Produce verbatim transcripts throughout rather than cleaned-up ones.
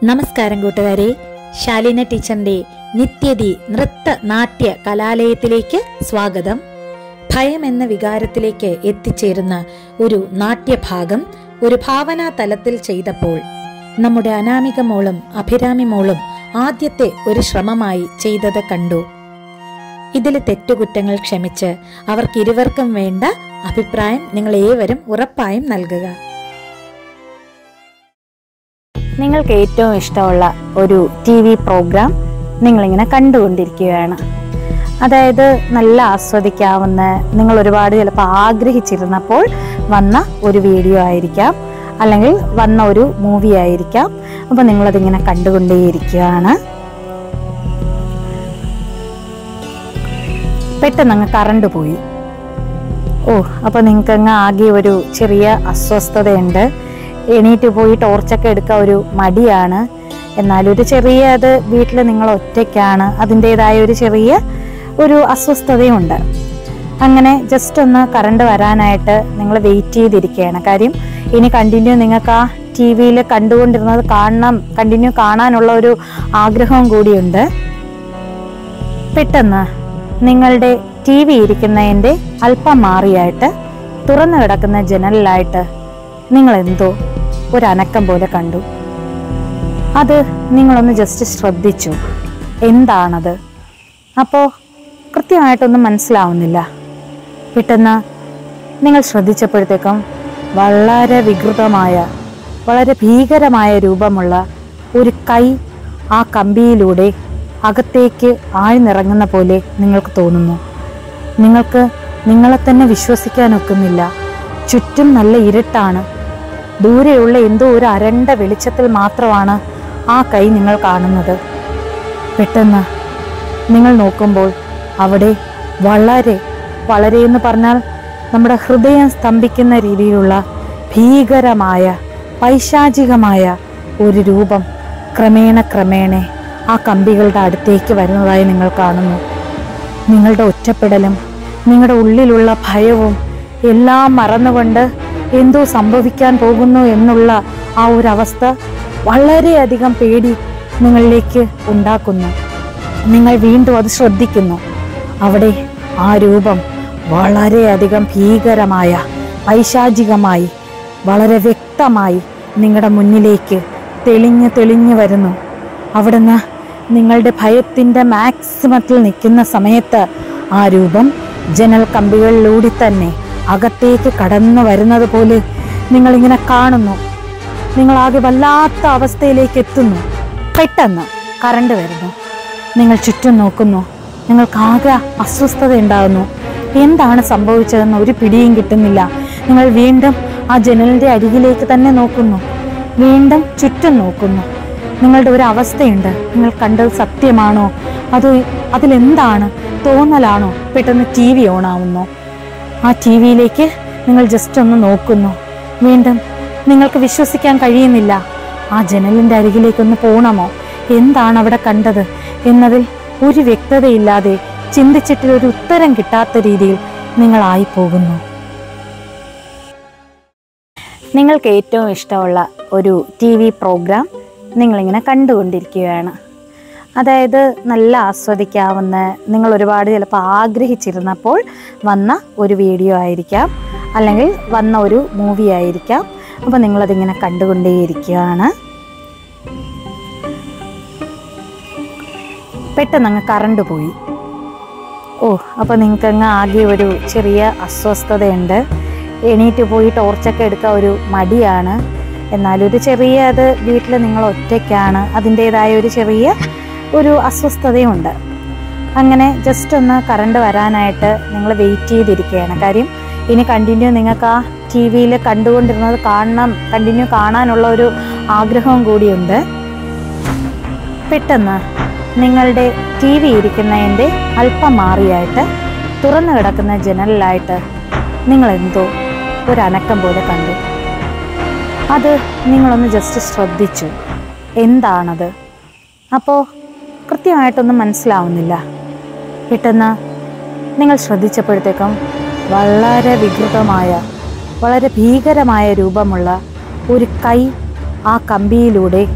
നമസ്കാരം കൂട്ടുകാരെ, ശാലിന ടീച്ചറിന്റെ നിത്യതി നൃത്ത നാട്യ കലാലയത്തിലേക്ക് സ്വാഗതം. ഭയം എന്ന വികാരത്തിലേക്ക് എത്തിച്ചേരുന്ന ഒരു നാട്യഭാഗം ഒരു ഭാവനാ തലത്തിൽ ചെയ്തപ്പോൾ നമ്മുടെ അനാമിക മോളും അഭിരാമി മോളും ആദ്യത്തെ ഒരു ശ്രമമായി ചെയ്തത് കണ്ടു. ഇതിലെ തെറ്റുകുറ്റങ്ങൾ ക്ഷമിച്ച് അവർക്കിരുവർക്കും വേണ്ട അഭിപ്രായം നിങ്ങൾ ഏവരും ഉറപ്പായും നൽകുക. നിങ്ങൾക്ക് ഏറ്റവും ഇഷ്ടമുള്ള ഒരു ടി വി പ്രോഗ്രാം നിങ്ങളിങ്ങനെ കണ്ടുകൊണ്ടിരിക്കുകയാണ്. അതായത് നല്ല ആസ്വദിക്കാവുന്ന, നിങ്ങൾ ഒരുപാട് ചിലപ്പോൾ ആഗ്രഹിച്ചിരുന്നപ്പോൾ വന്ന ഒരു വീഡിയോ ആയിരിക്കാം, അല്ലെങ്കിൽ വന്ന ഒരു മൂവി ആയിരിക്കാം. അപ്പോൾ നിങ്ങളതിങ്ങനെ കണ്ടുകൊണ്ടേയിരിക്കുകയാണ്. പെട്ടെന്ന് അങ്ങ് കറണ്ട് പോയി. ഓ അപ്പോൾ നിങ്ങൾക്ക് അങ്ങ് ആകെ ഒരു ചെറിയ അസ്വസ്ഥതയുണ്ട്. എണീറ്റ് പോയി ടോർച്ചൊക്കെ എടുക്കാൻ ഒരു മടിയാണ്. എന്നാലൊരു ചെറിയ അത് വീട്ടിൽ നിങ്ങൾ ഒറ്റയ്ക്കാണ്, അതിൻ്റെതായ ഒരു ചെറിയ ഒരു അസ്വസ്ഥതയുണ്ട്. അങ്ങനെ ജസ്റ്റ് ഒന്ന് കറണ്ട് വരാനായിട്ട് നിങ്ങൾ വെയിറ്റ് ചെയ്തിരിക്കുകയാണ്. കാര്യം ഇനി കണ്ടിന്യൂ നിങ്ങൾക്ക് ആ ടി വിയിൽ കണ്ടുകൊണ്ടിരുന്നത് കാണണം, കണ്ടിന്യൂ കാണാനുള്ള ഒരു ആഗ്രഹവും കൂടിയുണ്ട്. പെട്ടെന്ന് നിങ്ങളുടെ ടി വി ഇരിക്കുന്നതിൻ്റെ അല്പം മാറിയായിട്ട് തുറന്നു കിടക്കുന്ന ജനലിലായിട്ട് നിങ്ങൾ എന്തോ ഒരു അനക്കം പോലെ കണ്ടു. അത് നിങ്ങളൊന്ന് ജസ്റ്റ് ശ്രദ്ധിച്ചു, എന്താണത്? അപ്പോൾ കൃത്യമായിട്ടൊന്നും മനസ്സിലാവുന്നില്ല. പെട്ടെന്ന് നിങ്ങൾ ശ്രദ്ധിച്ചപ്പോഴത്തേക്കും വളരെ വികൃതമായ, വളരെ ഭീകരമായ രൂപമുള്ള ഒരു കൈ ആ കമ്പിയിലൂടെ അകത്തേക്ക് ആഴ്ന്നിറങ്ങുന്ന പോലെ നിങ്ങൾക്ക് തോന്നുന്നു. നിങ്ങൾക്ക് നിങ്ങളെ തന്നെ വിശ്വസിക്കാൻ ഒക്കുന്നില്ല. ചുറ്റും നല്ല ഇരുട്ടാണ്. ദൂരെയുള്ള എന്തോ ഒരു അരണ്ട വെളിച്ചത്തിൽ മാത്രമാണ് ആ കൈ നിങ്ങൾ കാണുന്നത്. പെട്ടെന്ന് നിങ്ങൾ നോക്കുമ്പോൾ അവിടെ വളരെ വളരെ എന്ന് പറഞ്ഞാൽ നമ്മുടെ ഹൃദയം സ്തംഭിക്കുന്ന രീതിയിലുള്ള ഭീകരമായ പൈശാചികമായ ഒരു രൂപം ക്രമേണ ക്രമേണ ആ കമ്പികളുടെ അടുത്തേക്ക് വരുന്നതായി നിങ്ങൾ കാണുന്നു. നിങ്ങളുടെ ഒറ്റപ്പെടലും നിങ്ങളുടെ ഉള്ളിലുള്ള ഭയവും എല്ലാം മറന്നുകൊണ്ട് എന്തോ സംഭവിക്കാൻ പോകുന്നു എന്നുള്ള ആ ഒരു അവസ്ഥ വളരെയധികം പേടി നിങ്ങളിലേക്ക് ഉണ്ടാക്കുന്നു. നിങ്ങൾ വീണ്ടും അത് ശ്രദ്ധിക്കുന്നു. അവിടെ ആ രൂപം വളരെയധികം ഭീകരമായ പൈശാചികമായി വളരെ വ്യക്തമായി നിങ്ങളുടെ മുന്നിലേക്ക് തെളിഞ്ഞ് തെളിഞ്ഞു വരുന്നു. അവിടുന്ന് നിങ്ങളുടെ ഭയത്തിൻ്റെ മാക്സിമത്തിൽ നിൽക്കുന്ന സമയത്ത് ആ രൂപം ജനൽ കമ്പികളിലൂടെ തന്നെ അകത്തേക്ക് കടന്നു വരുന്നത് പോലെ നിങ്ങളിങ്ങനെ കാണുന്നു. നിങ്ങളാകെ വല്ലാത്ത അവസ്ഥയിലേക്ക് എത്തുന്നു. പെട്ടെന്ന് കറണ്ട് വരുന്നു. നിങ്ങൾ ചുറ്റും നോക്കുന്നു. നിങ്ങൾക്കാകെ അസ്വസ്ഥത ഉണ്ടാകുന്നു. എന്താണ് സംഭവിച്ചതെന്ന് ഒരു പിടിയും കിട്ടുന്നില്ല. നിങ്ങൾ വീണ്ടും ആ ജനലിൻ്റെ അരികിലേക്ക് തന്നെ നോക്കുന്നു. വീണ്ടും ചുറ്റും നോക്കുന്നു. നിങ്ങളുടെ ഒരു അവസ്ഥയുണ്ട്. നിങ്ങൾ കണ്ടത് സത്യമാണോ, അതോ അതിലെന്താണ്, തോന്നലാണോ? പെട്ടെന്ന് ടി വി ഓണാവുന്നു. ആ ടി വിയിലേക്ക് നിങ്ങൾ ജസ്റ്റ് ഒന്ന് നോക്കുന്നു. വീണ്ടും നിങ്ങൾക്ക് വിശ്വസിക്കാൻ കഴിയുന്നില്ല. ആ ജനലിൻ്റെ അരികിലേക്കൊന്ന് പോകണമോ, എന്താണ് അവിടെ കണ്ടത് എന്നതിൽ ഒരു വ്യക്തതയില്ലാതെ, ചിന്തിച്ചിട്ട് ഒരു ഉത്തരം കിട്ടാത്ത രീതിയിൽ നിങ്ങളായി പോകുന്നു. നിങ്ങൾക്ക് ഏറ്റവും ഇഷ്ടമുള്ള ഒരു ടി വി പ്രോഗ്രാം നിങ്ങളിങ്ങനെ കണ്ടുകൊണ്ടിരിക്കുകയാണ്. അതായത് നല്ല ആസ്വദിക്കാവുന്ന, നിങ്ങൾ ഒരുപാട് ചിലപ്പോൾ ആഗ്രഹിച്ചിരുന്നപ്പോൾ വന്ന ഒരു വീഡിയോ ആയിരിക്കാം, അല്ലെങ്കിൽ വന്ന ഒരു മൂവി ആയിരിക്കാം. അപ്പോൾ നിങ്ങളതിങ്ങനെ കണ്ടുകൊണ്ടേയിരിക്കുകയാണ്. പെട്ടെന്ന് അങ്ങ് കറണ്ട് പോയി. ഓ അപ്പോൾ നിങ്ങൾക്ക് അങ്ങ് ആകെ ഒരു ചെറിയ അസ്വസ്ഥതയുണ്ട്. എണീറ്റ് പോയി ടോർച്ചൊക്കെ എടുക്കാൻ ഒരു മടിയാണ്. എന്നാലൊരു ചെറിയ അത് വീട്ടിൽ നിങ്ങൾ ഒറ്റയ്ക്കാണ്, അതിൻ്റെതായ ഒരു ചെറിയ ഒരു അസ്വസ്ഥതയുണ്ട്. അങ്ങനെ ജസ്റ്റ് ഒന്ന് കറണ്ട് വരാനായിട്ട് നിങ്ങൾ വെയിറ്റ് ചെയ്തിരിക്കുകയാണ്. കാര്യം ഇനി കണ്ടിന്യൂ നിങ്ങൾക്ക് ആ ടി വിയിൽ കണ്ടുകൊണ്ടിരുന്നത് കാണണം, കണ്ടിന്യൂ കാണാനുള്ള ഒരു ആഗ്രഹവും കൂടിയുണ്ട്. പെട്ടെന്ന് നിങ്ങളുടെ ടി വി ഇരിക്കുന്നതിൻ്റെ അല്പം മാറിയായിട്ട് തുറന്നു കിടക്കുന്ന ജനലിലായിട്ട് നിങ്ങൾ എന്തോ ഒരു അനക്കം പോലെ കണ്ടു. അത് നിങ്ങളൊന്ന് ജസ്റ്റ് ശ്രദ്ധിച്ചു, എന്താണത്? അപ്പോൾ കൃത്യമായിട്ടൊന്നും മനസ്സിലാവുന്നില്ല. പെട്ടെന്ന് നിങ്ങൾ ശ്രദ്ധിച്ചപ്പോഴത്തേക്കും വളരെ വികൃതമായ, വളരെ ഭീകരമായ രൂപമുള്ള ഒരു കൈ ആ കമ്പിയിലൂടെ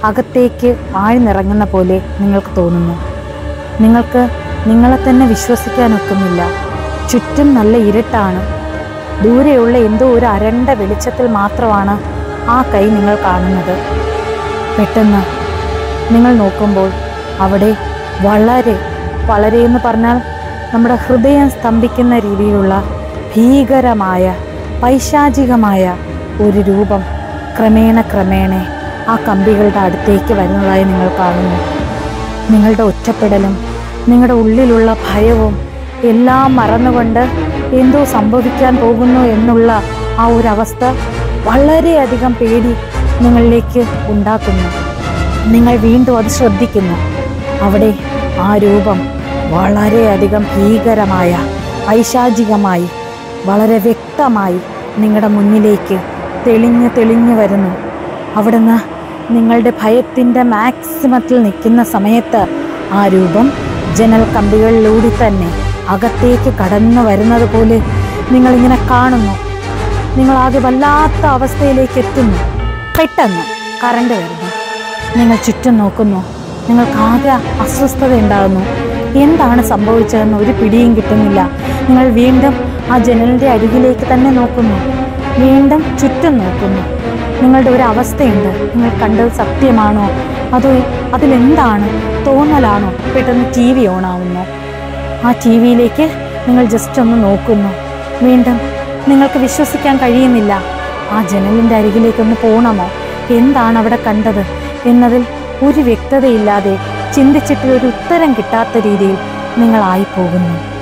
അകത്തേക്ക് ആഴ്ന്നിറങ്ങുന്ന പോലെ നിങ്ങൾക്ക് തോന്നുന്നു. നിങ്ങൾക്ക് നിങ്ങളെ തന്നെ വിശ്വസിക്കാനൊക്കുന്നില്ല. ചുറ്റും നല്ല ഇരുട്ടാണ്. ദൂരെയുള്ള എന്തോ ഒരു അരണ്ട വെളിച്ചത്തിൽ മാത്രമാണ് ആ കൈ നിങ്ങൾ കാണുന്നത്. പെട്ടെന്ന് നിങ്ങൾ നോക്കുമ്പോൾ അവിടെ വളരെ വളരെ എന്ന് പറഞ്ഞാൽ നമ്മുടെ ഹൃദയം സ്തംഭിക്കുന്ന രീതിയിലുള്ള ഭീകരമായ പൈശാചികമായ ഒരു രൂപം ക്രമേണ ക്രമേണ ആ കമ്പികളുടെ അടുത്തേക്ക് വരുന്നതായി നിങ്ങൾ കാണുന്നു. നിങ്ങളുടെ ഒറ്റപ്പെടലും നിങ്ങളുടെ ഉള്ളിലുള്ള ഭയവും എല്ലാം മറന്നുകൊണ്ട് എന്തോ സംഭവിക്കാൻ പോകുന്നു എന്നുള്ള ആ ഒരു അവസ്ഥ വളരെയധികം പേടി നിങ്ങളിലേക്ക് ഉണ്ടാക്കുന്നു. നിങ്ങൾ വീണ്ടും അത് ശ്രദ്ധിക്കുന്നു. അവിടെ ആ രൂപം വളരെയധികം ഭീകരമായ പൈശാചികമായി വളരെ വ്യക്തമായി നിങ്ങളുടെ മുന്നിലേക്ക് തെളിഞ്ഞ് തെളിഞ്ഞു വരുന്നു. അവിടുന്ന് നിങ്ങളുടെ ഭയത്തിൻ്റെ മാക്സിമത്തിൽ നിൽക്കുന്ന സമയത്ത് ആ രൂപം ജനൽ കമ്പികളിലൂടെ തന്നെ അകത്തേക്ക് കടന്നു വരുന്നത് പോലെ നിങ്ങളിങ്ങനെ കാണുന്നു. നിങ്ങളാകെ വല്ലാത്ത അവസ്ഥയിലേക്ക് എത്തുന്നു. പെട്ടെന്ന് കറണ്ട് വരുന്നു. നിങ്ങൾ ചുറ്റും നോക്കുന്നു. നിങ്ങൾക്കാകെ അസ്വസ്ഥത ഉണ്ടാകുന്നു. എന്താണ് സംഭവിച്ചതെന്ന് ഒരു പിടിയും കിട്ടുന്നില്ല. നിങ്ങൾ വീണ്ടും ആ ജനലിൻ്റെ അരികിലേക്ക് തന്നെ നോക്കുന്നു. വീണ്ടും ചുറ്റും നോക്കുന്നു. നിങ്ങളുടെ ഒരു അവസ്ഥയുണ്ട്. നിങ്ങൾ കണ്ടത് സത്യമാണോ അതോ അതിലെന്താണ് തോന്നലാണോ? പെട്ടെന്ന് ടി വി ഓണാവുന്നു. ആ ടി വിയിലേക്ക് നിങ്ങൾ ജസ്റ്റ് ഒന്ന് നോക്കുന്നു. വീണ്ടും നിങ്ങൾക്ക് വിശ്വസിക്കാൻ കഴിയുന്നില്ല. ആ ജനലിൻ്റെ അരികിലേക്കൊന്ന് പോകണമോ? എന്താണ് അവിടെ കണ്ടത് എന്നതിൽ ഒരു വ്യക്തതയില്ലാതെ ചിന്തിച്ചിട്ട് ഒരു ഉത്തരം കിട്ടാത്ത രീതിയിൽ നിങ്ങളായി പോകുന്നു.